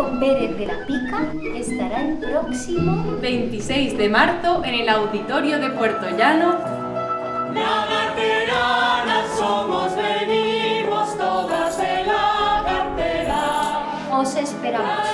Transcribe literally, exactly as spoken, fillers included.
Teatro Pérez de la Pica estará el próximo veintiséis de marzo en el Auditorio de Puerto Llano. La carterana somos, venimos todas de la cartera. Os esperamos.